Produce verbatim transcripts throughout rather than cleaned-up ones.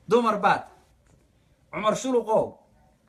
دمر بات عمر شلقو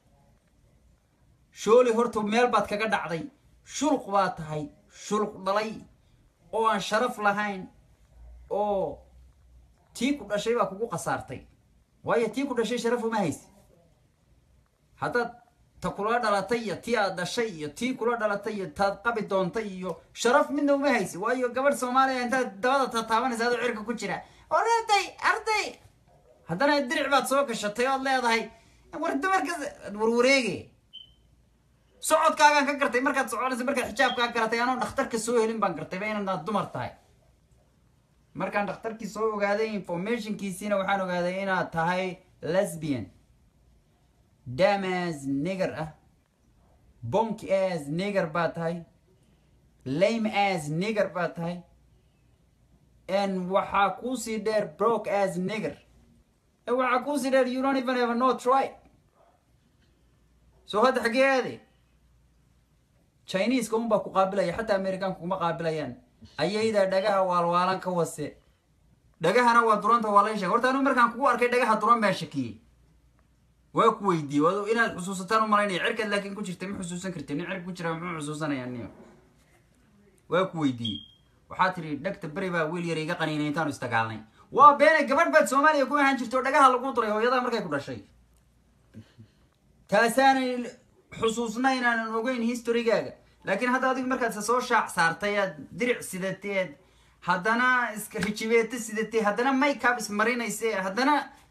شولي هرتو ميل بات كقد عضي شلق بات هاي شلق ضلي او ان شرف لهين او تيكو دشي با كوكو قصارتي واي تيكو دشي شرفو ما هيس حتى تقولا دلاتي تي دشي تيكو دلاتي تقبي دونتي شرف منه ما هيس واي قبر سومالي انت دبدا تتابن زاد عيرك ku jira oratay arday hadana diric baad soo gashatay oo leedahay war dumarka war wareege socodkaagan ka gartay markaad soconayso markaad xijaabka garatay anoo dhakhtarka soo helin baan gartay inaad dumar tahay markaan dhakhtarkii soo ogaaday informationkiisina waxaan ogaaday inaad tahay lesbian damas nigger ah bonk as nigger baad tahay lame as nigger baad tahay and waxaa kuusii dheer broke as nigger and waxaa kuusii dheer you don't even have no try so hadda xageedi Chinese kuma ba ku qaabilaya hatta American kuma qaabilayaan ayayda dhagaha waalwaalan ka wase dhagahana waa duranta waa la sheegay horta anu markaan kugu arkay dhagaha duran baa shakiyay waa ku weydiiyay wado inaad xusuusataan u malaynay cirkad laakiin ku jirtay ma xusuusan kartay cirk ku jira ma xusuusanayaan niyo waa ku weydiiyay waxa tiri dhagta bari baa wiil yar iga qaniinay intaan istagaalnay waa beenay gabadh baad Soomaaliya ku ahaan jirto dhagaha lagu duray hooyada markay ku dhashay taasaan xusuusna inaan ogeyn historygaaga laakiin hadda adigu markaad soo shaac saartay diric sidateed haddana iska rijibeeta sidatay haddana makeup ismarinaysay haddana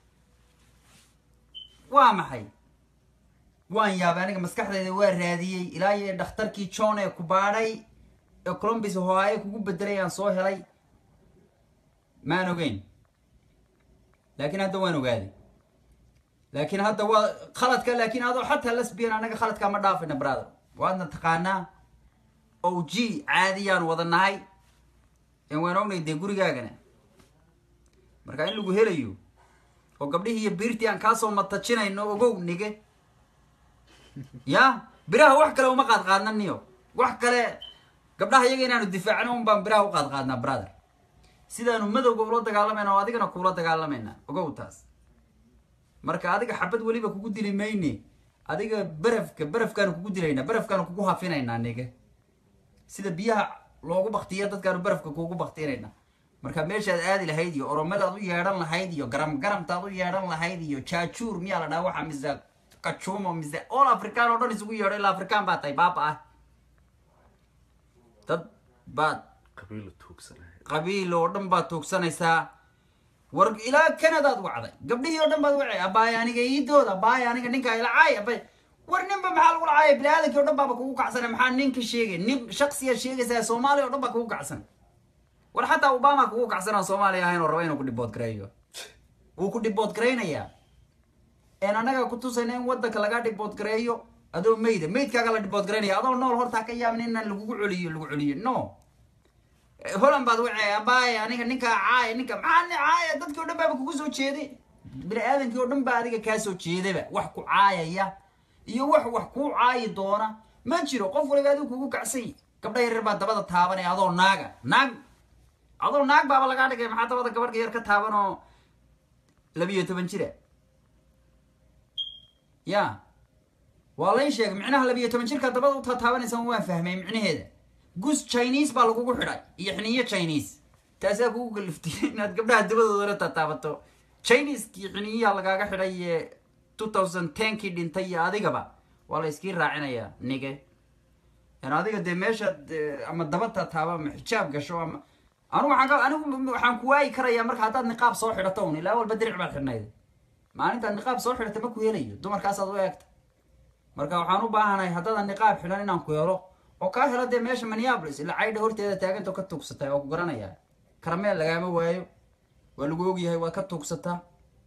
waa maxay waan yaabay aniga maskaxdayda waa raadiyay ilaa iyo dhakhtarkii John ee ku baadhay ee Columbus Ohio kugu bedelay aan soo helay maan ogeyn laakiin hadda waan ogaaday لكن هذا هو خلط كان لكن هذا حتى لسبيان أنا خلط كان مدافع نبرادر وأنا تقانا أو جي عاديان وضنا هاي إن وينون يدقوري جانا مركاين لو جهريو وقبله هي بيرتي عن كاسو متشينا إنه جو نيجي يا براه واحد كلا وما قاد قادنا نيو واحد كلا قبلها يجينا ندفع عنهم بام براه وقاد قادنا برادر سيدا نمدو قبلو تقالمنا واديك نقبلو تقالمنا وجو تاس marka adiga xabad waliba kugu dilay meeyni adiga barafka barafkan kugu dilayna barafkan kugu haafinayna aniga sida biyaha loogu baqtiyo dadkan barafka kugu baqtiinayna marka meeshaad aadi lahayd iyo oromada u yeeran lahayd iyo garam garamtaad u yeeran lahayd iyo chaachuur miya la dhaawaxa mise kachumo mise all african oo dhan isugu yeeray la african baa tay baaba ah dad baad qabiil tuugsanay qabiil oo dhan baa tuugsanaysaa war ila Canada wacday gabdhihii oo dhan baad wacay abaay aniga iidooda abaay aniga ninka ila caay abaay war ninba maxaa lagu caay bilaadkii oo dhan baa kugu kacsan maxaa ninka sheegay nin shakhsiya sheegaysa Soomaaliya oo dhan baa kugu kacsan war hatta Obama kugu kacsan Soomaaliya ahayn oo rabo inuu ku dhibood gareeyo uu ku dhibood gareynaya een anaga ku tusayna in wadanka laga dhibood gareeyo adoo meeyda meeydkaaga la dhibood gareynaya adoo nool horta ka yaabnin in lagu culiyo lagu culiyo no هولن بعد وعي أباي أنا كنيكا عاي نيكا معاني عاي دتك ودم بابك كوسو تشيدي بني آدم كي ودم بعدك كاسو تشيدي بقى وحكو عاي يا يو وح وحكو عاي دونا ما نشيرو قف ولا قادو كوكو كعسي قبل يربى دبادة تابني هذا ناقة ناق هذا ناق بابا لقاعد كي محاطة بابا كبر كير كتابنو لبيه تبنشيره يا والله إيش معناها لبيه تبنشير كتابنو تابني سموه فهمي معنى هذا جوز Chinese بالو حراي يحنيه Chinese تاسا جوجل فتين قبلها دبل ورا تتابتو Chinese يحنيه على جاك حراي ألفين وعشرة كي دينتي هذه جبا والله يسكير راعنا يا نيجي أنا هذه قد ماشى أما دبلتها تابا محجاب قشوا أنا أنا حاجة أنا حنكواي كريا مرك هذا النقاب صوحي رتوني لا أول بدري عمل حنايد ما أنت النقاب صوحي رتمك ويلي دومر كاس أضويك مرك وحنو بهنا هذا النقاب حلاني نانكويرو وكاهر هذا ماشي منيابلس اللي عايده هرتي هذا تاجن تو كتوكستا أو قرنايا كرمال لقامه وايو والجوجي هاي وكتوكستا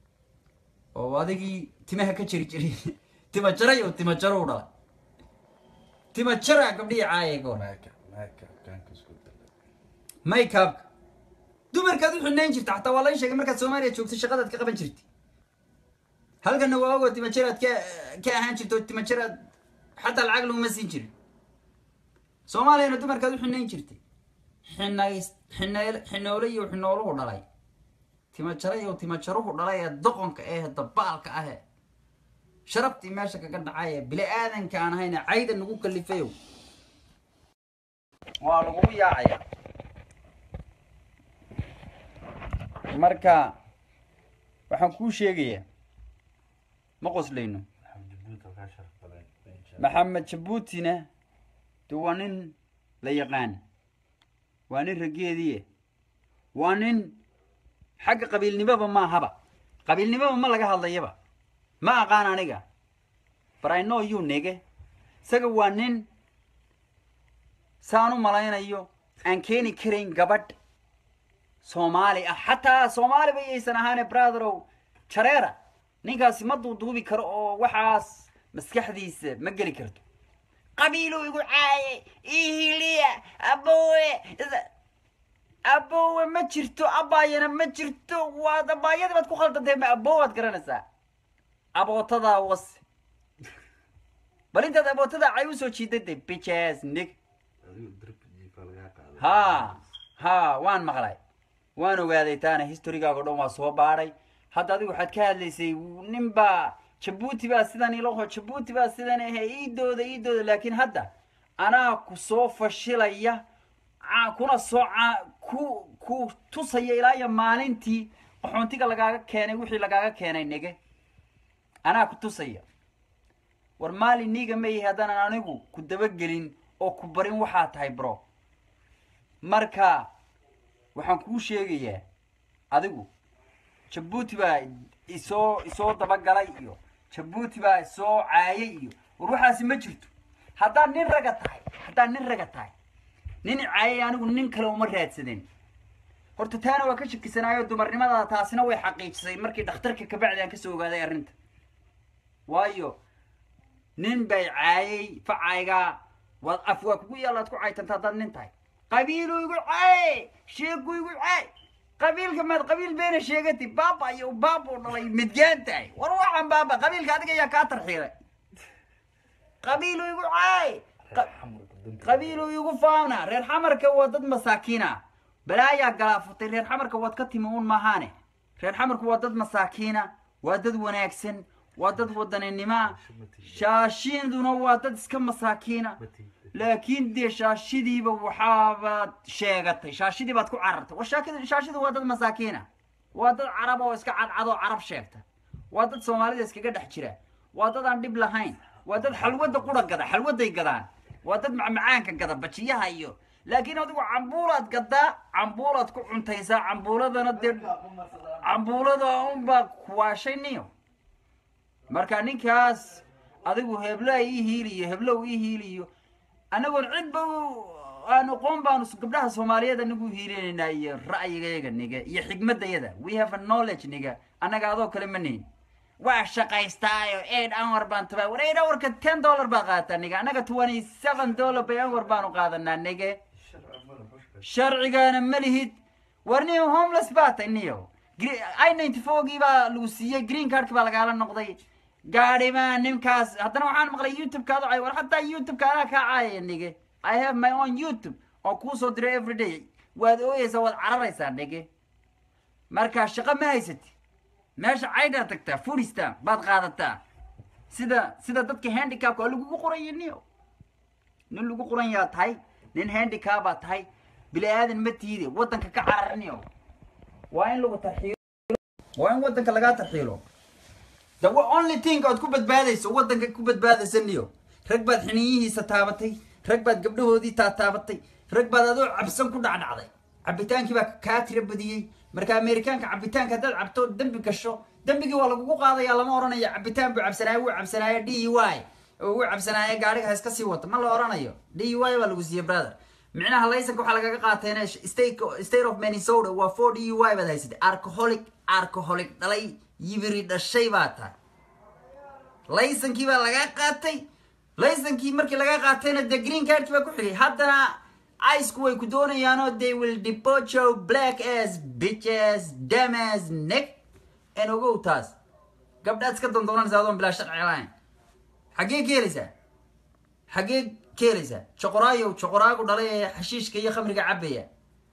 وهذا تمه كشري شري تما شري وتما شرورا تما شرا قبلي عايق مايك مايك كان كسكوت مايك اب دو مركز حنين جرت حتى والله شيء مركز سوماليا شوفت الشغلات كقبل جرتي هل كان هو تما شرا ك كأهان جرت تما شرا حتى العقل وما سينجري سوماليا إنه دو مركز حنين جرتي حنا حنا حنا ولي وحنا ولو ولا tima jaray oo tima jaruhu dhalay ee doqonka ee dabaalka ah sharaftii meesha kaga dhacay bila aadanka aan hayna cayda nagu kalifayo waa lagu yaacaya marka waxaan ku sheegayaa ma qoslayno maxamed jabuutina waa nin la yaqaan waa nin rageediye waa nin xagga qabiilnimaba ma ahaba qabiilnimaba ma laga hadlayaba ma aqaan aniga but I know you nigga isaga waa nin saan u malaynayo aan keeni karayn gabadh soomaali ah xataa soomaali ba aysan ahaane brotherow jareera ninkaasi ma duuduubi karo oo waxaas maskaxdiisa ma geli karto qabiilu igu caaye ihiliya abowe abowe ma jirto abaayana ma jirto waad abaayada baad ku khaldantay ma abowaad garanaysaa abootadaa was bal intaad abootadaa cay usoo jiidatay bitches nig ha ha waan maqlay waan ogaaday taana historygaaga dhan waa soo baadhay hadda adigu waxaad ka hadlaysay ninbaa jabuuti baa sidan ilaho jabuuti baa sidan ahe iidooda iidooda laakiin hadda anaa ku soo fashilaya kuna soo ku ku tusaya ilaa iyo maalintii qaxoontiga lagaaga keenay wixii lagaaga keenay nige anaa ku tusaya war maalin niga ma yahay haddaanan anigu ku dabagelin oo ku barin waxaa tahay bro marka waxaan kuu sheegayaa adigu jabuuti baa isoo isoo dabagalay iyo jabuuti baa isoo caayay iyo war waxaasi ma jirto haddaad nin raga tahay haddaad nin raga tahay nin caayay anigu nin kale uma raadsadeen horta taana waa ka shakisanaayo dumarnimada taasina way xaqiijisay markii dhakhtarka kabacdi aan kasoo ogaaday arrinta waayo nin bay caayay facayga waad af waa kugu yaalaad ku caytanta haddaad nin tahay qabiilu igu caay sheegu igu caay qabiilka maad qabiil beena sheegati baaba iyo baabo dhalay midgaan tahay war waxaan baaba qabiilka adiga ayaa kaa tarxiilay qabiilu igu caay qabiilu igu faana reer xamarka waa dad masaakiina balaayaa galaafatay reer xamarka waad ka timi uun maahaane reer xamarku waa dad masaakiina waa dad wanaagsan waa dad wadaninima shaashiduna waa dad iska masaakiina laakiin dee shaashidiiba waxaabaad sheegatay shaashidii baad ku carartay war shaakida shaashidu waa dad masaakiina waa dad carab oo iska cadcadoo carab sheegta waa dad soomaalida iskaga dhex jira waa dad aan dhib lahayn waa dad xalwada qura gada xalwaday gadaan waa dad macmacaanka gada bajiyaha iyo laakiin adigu cambuulaad gadaa cambuulaad ku cuntaysaa cambuuladana dee cambuulada unbaa kuwaashayniyo marka ninkaas adigu hebla ii hiiliyo heblow ii hiiliyo anagoon cidba aanu qoon baanu gabdhaha soomaaliyeed anagu hiilinayna iyo ra'yigayaga niga iyo xigmadayada we have a knowledge niga annaga adoo kale ma nihin waa shaqaystaayo eight hour baan tabaa war eight hourka ten dollar baa qaataa niga annaga twenty seven dollar bay hour baanu qaadanaa nige sharcigaana ma lihid war niyo homeless baa tay niyo i ninety four gii baa lagu siiyey green cardki baa lagaala noqday gaadhi baa ninkaas haddana waxaan maqlay youtube-kaada cay war hataa youtube-ka anaa kaa caayaya nige I have my own YouTube oo kuu soo diray every day waad ooyeysaa waad cararaysaa nige markaa shaqo ma haysati meesha caydhaa tagtaa furistaan baad qaadataa sida sida dadka handicapka oo lagugu qoranya niyo nin lagu qoran yaa tahay nin handicap baa tahay bili aadan ma tiide waddanka ka cararniyo waa in lagu tarxiilo waa in waddanka lagaa tarxiilo the only thing ood ku badbaadayso waddanka ku badbaadaysa niyo rag baad xiniyihiisa taabatay rag baad gabdhahoodii taataabatay rag baad adoo cabsan ku dhacdhacday cabitaankii baa kaa tira badiyey marka Amerikaanka cabitaanka haddaad cabto dambi gasho dambigii waa lagugu qaadayaa lama oranayo cabitaan buu cabsanaayo wuu cabsanaayo D U I oo wuu cabsanaayo gaariga ha iska sii wato ma la oranayo D U I waa lagu siiyey brother micnaha laysanka waxaa lagaga qaatayna state state of Minnesota waa four D U I baad haysatay alcoholic alcoholic dhalay yibiri dhashay baa tahay laysankii baa laga qaatay laysankii markii laga qaatayna the green cardki baa ku xigay haddana iceku way ku doonayaan oo they will deport your black ass bitches dumb ass neck and ogow taas gabdhaad iska dondoonanaysaa adoon bilaa sharci lahayn xaggee ka helaysaa xaggee ka helaysaa choqoraayo choqoraagu dhalay ee xashiishka iyo khamriga cabaya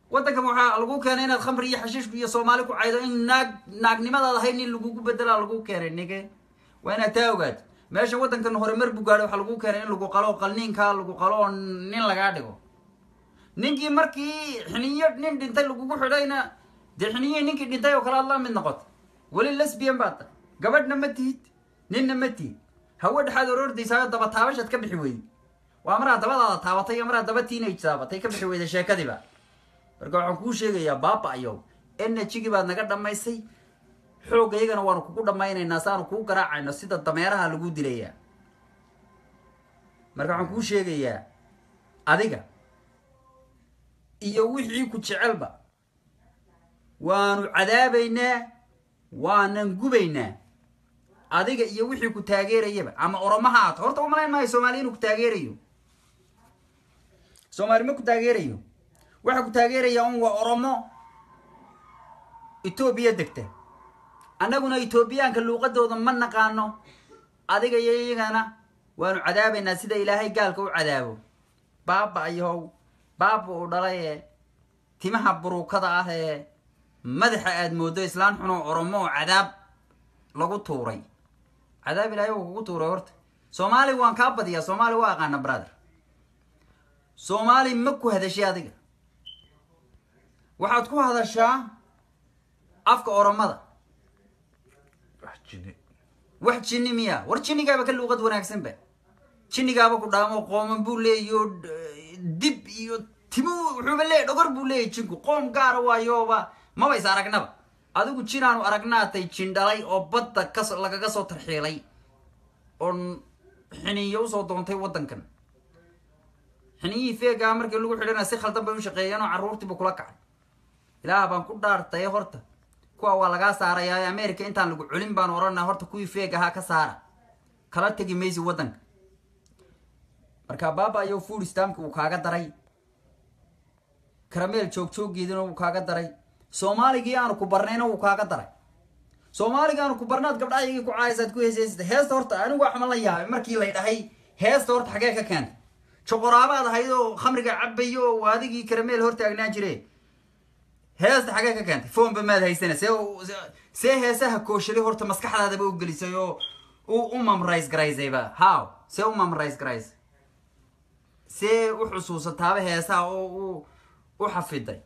waddanka waxaa lagu keenay inaad khamri iyo xashiishku iyo soomaali ku caydo in naag naagnimadaad ahayn in lagugu bedelaa lagu keenay nige waa inaad taa ogaad meesha waddankan horumar buu gaadhay waxaa lagu keenay in lagu qalo qalniinkaa lagu qalo oo nin lagaa dhigo ninkii markii xiniyo nin dhintay lagugu xidhayna dee xiniyo ninkii dhintay oo kale aad la mid noqoto weli lesbian baad tahay gabadhna ma tihid ninna ma tihid hawe dhexaad orordaysaa daba taabashaad ka bixi weyday waa maraa dabadaada taabatay iyo maraa daba teenage taabatay ka bixi weyday sheekadiiba marka waxaan kuu sheegayaa baaba ayow energy-gii baad naga dhammaysay xoogga iyagana waanu kugu dhammaynaynaa saanu kuu garaacayno sida dameeraha lagu dilayaa marka waxaan kuu sheegayaa adiga iyo wixii ku jecelba waanu cadaabaynaa waanan gubaynaa adiga iyo wixii ku taageerayaba ama oromaha aad horta umalayn maayo soomaali inuu ku taageerayo soomaali ma ku taageerayo waxa ku taageeraya un waa oromo etoobiya degta annaguna etoobiyaanka luuqadooda ma naqaano adiga iyo iyagana waanu cadaabaynaa sida ilaahay gaalka u cadaabo baaba ayow baaba uu dhalay ee timaha buruukada ah ee madaxa aad moodo islaan xunoo oromo oo cadaab lagu tuuray cadaab ilaahay uu kugu tuuray horta soomaali waan kaa badiyaa soomaali waa aqaana brother soomaali ma ku hadashay adiga waxaad ku hadashaa afka oromada wax jini wax jinni miya war jinnigaaba ka luuqad wanaagsan ba jinnigaaba ku dhaamo qooman buu leeyo dib iyo timo wuxuuba leeyahy dhogor buu leeyahy jinku qoom gaara waayooba maba is aragnaba adigu jinaanu aragnaatay jin dhalay oo badda kas lagaga soo tarxiilay oon xiniyo usoo doontay waddankan xiniyihii feegaa markii lagu xidhana si khaldan bay u shaqeeyeen oo carruurtiiba kula kacay ilaah baan ku dhaartay horta kuwa waa lagaa saarayaa america intaan lagu culin baan oranaa horta kuwii feeg ahaa ka saara kala tegi maysi waddanka marka baaba ayo food stamp uu kaaga daray karameel joog jooggeedina uu kaaga daray soomaaligii aanu ku barnayna uu kaaga daray soomaaliga aanu ku barnaad gabdhahaygii ku caaysaad ku heesaysata heesta horta anigu wax ma la yaabay markii lay dhahay heesta horta xagee ka keentay joqoraabaad ahayd oo khamriga cabayo oo adigii karameel hor taagnaan jire heesta xagee ka keentay foonba maad haysana see see heesaha kooshali horta maskaxdaadaba u gelisay oo u u mamrays garaysayba how see u mamrays garays see u xusuusataaba heesaha oo u u xafiday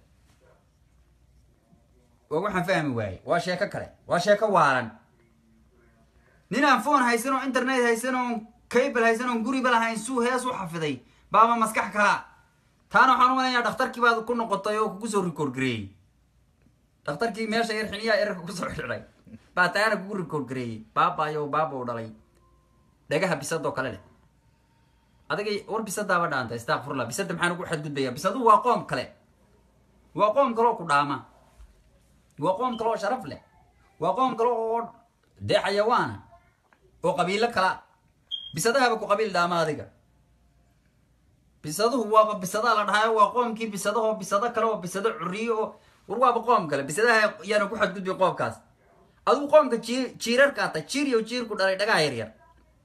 waa waxaan fahmi waaye waa sheeko kale waa sheeko waalan nin aan foon haysan oo internet haysan oo cable haysan oo guriba lahayn suu hees u xafiday baaba maskax kala taana waxaan u maleynayaa dhakhtarkii baad ku noqotay oo kugu soo record gareeyey dhakhtarkii meesha yar xiniyaa erarka ku soo xidhay baa taana kugu record gareeyey baabaayo baaba u dhalay dhagaha bisadoo kale leh adiga war bisadaaba dhaanta istakfurla bisada maxaan ugu xadgudbayaa bisadu waa qoom kale waa qoom kaloo ku dhaama waa qoom kaloo sharaf leh waa qoom kale oo dee xayawaana oo qabiilo kala bisadahaba ku qabiil dhaama adiga bisaduhu waaba bisadaa la dhahayo waa qoomkii bisadahoo bisado kale oo bisado curiyo oo war waaba qoom kale bisadaha yaana ku xadgudbi qoomkaas adigu qoomka jiir jiirarka ata jiir iyo jiir ku dhalay dhagaha yar yar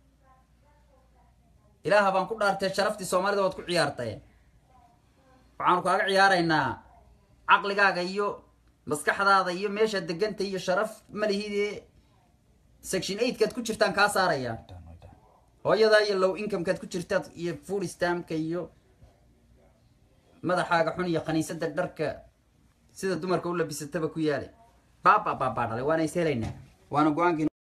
ilaaha baan ku dhaartay sharaftii soomaalida waad ku ciyaartay waxaanu kaaga ciyaaraynaa caqligaaga iyo maskaxdaada iyo meesha deganta iyo sharaf malihide section eight kaad ku jirtaan kaa saaraya hooyada iyo low income kaad ku jirtaad iyo food stampka iyo madaxaaga xun iyo khaniisada dharka sida dumarka u labisataba ku yaalay baaba baaba dhalay waana is helaynaa waana go-aankii